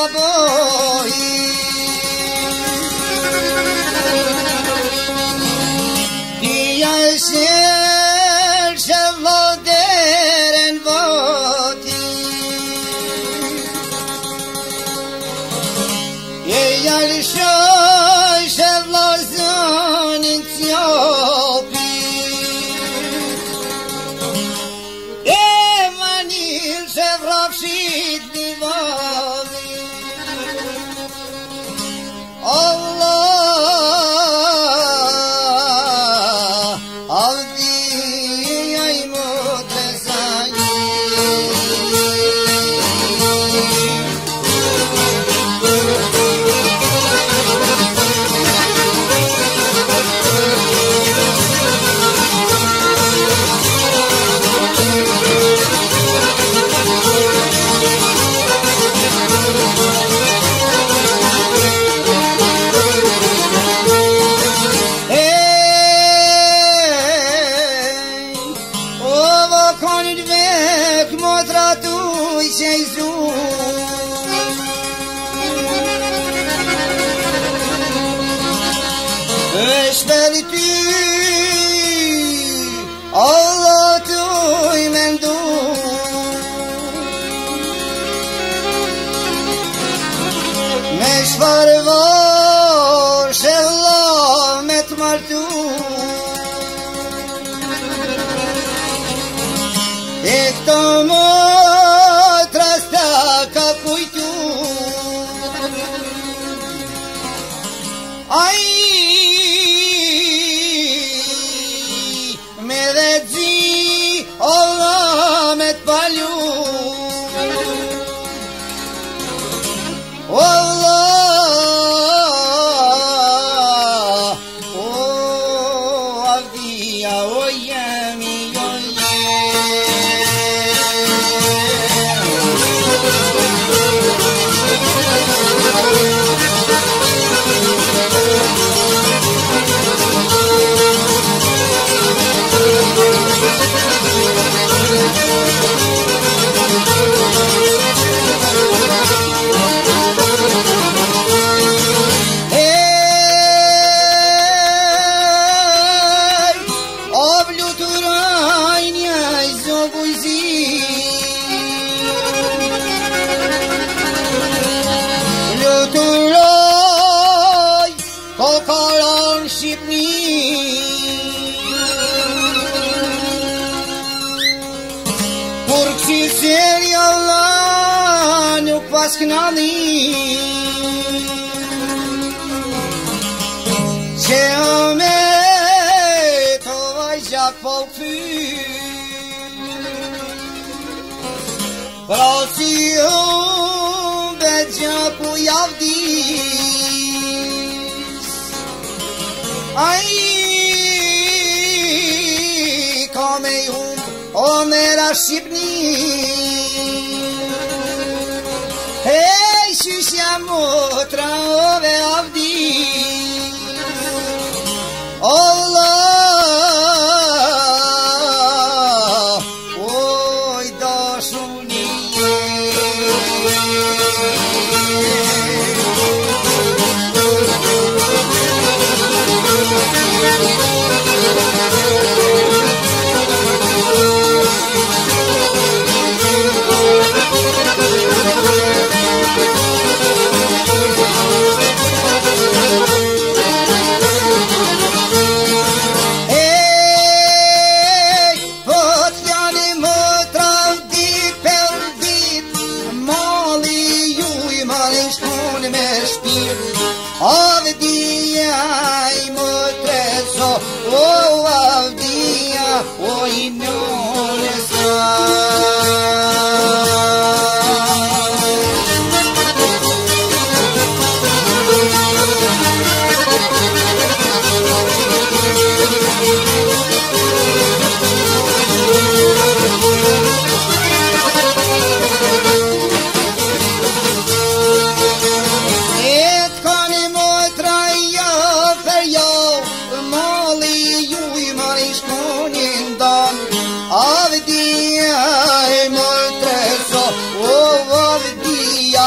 baboi Dia shel shavoderen voti Yal shoy shavlozon in tiopi Emanil shavravshit divali Allah avdi ay mutesani Allah duy men du Meshvar var selamet mardu Ektomo trasta kapuitu Ay Medezi Allah met palju Allah Oh avdiya o yemi Knalli Që me të vajgjak po këty Pra si be gjaku javdis Ai ka me o mera Shqipnis Hey, shusha motra ove avdi Allah Oj dashuni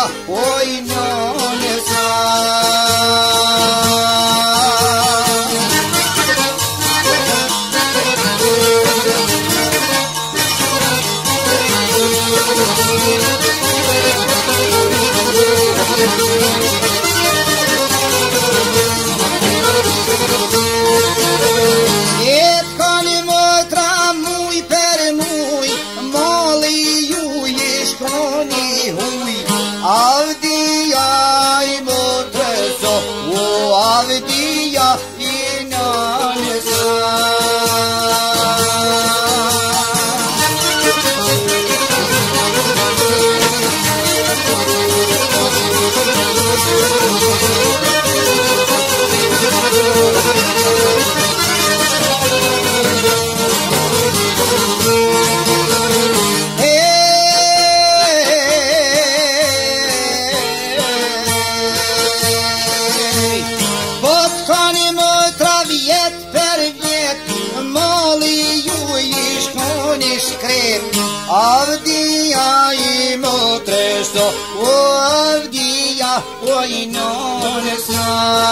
oj njone sa. Avdia i motresto, Avdia oj njone sa.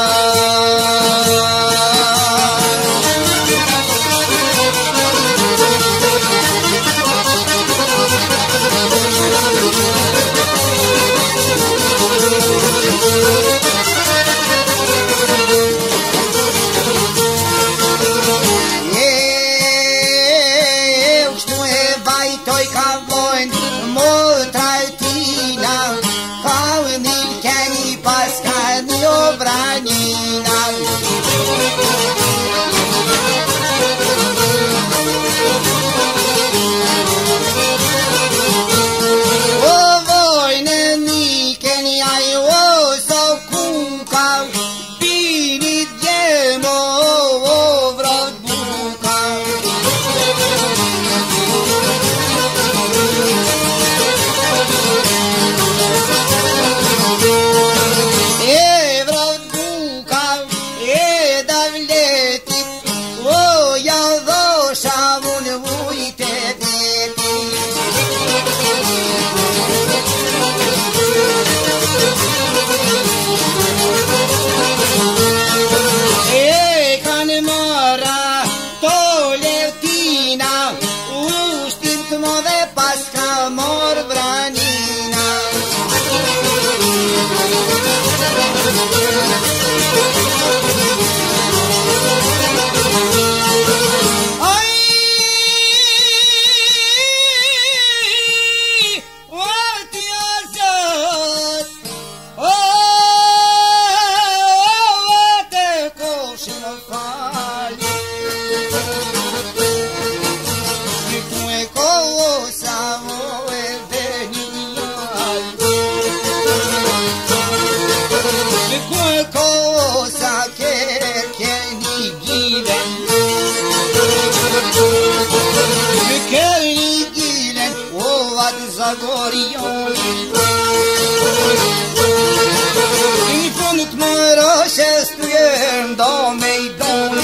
I fundet mörda kästugön dag mig dag.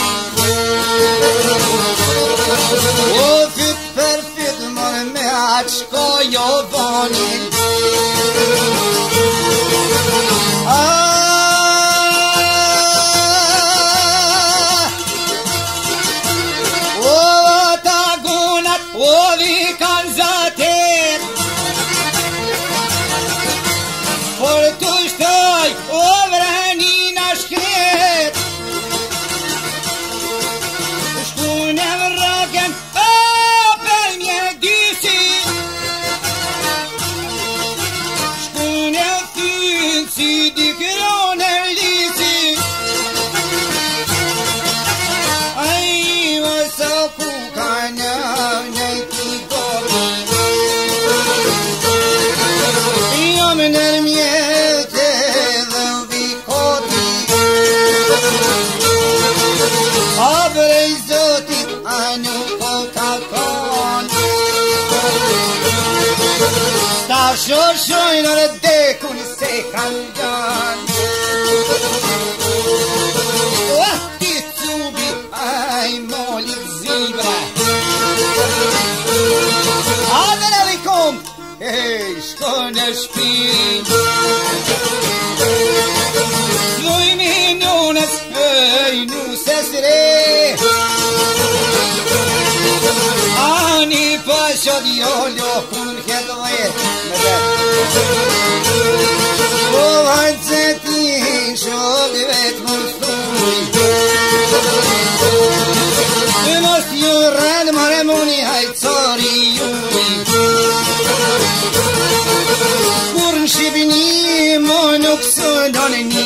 Och för man med att ska jag vanlig. Och vi kan zater för torsdag över Nina skrev stod över raken öppen med dysi stod en fin sidigraner lisi aj vad så kokarna när mjäten vi kodi abrejzotit anu kokakon stavshor shoinare dekun se khalgan waqti tsubi ay molik zibra Amen alaikum Hey, skåne spin شادیالو خون کدوی مدد او عزتی شادیت مستوی بمستیورد مرمونی های تاریوی قرن شبنی مانوک سوداننی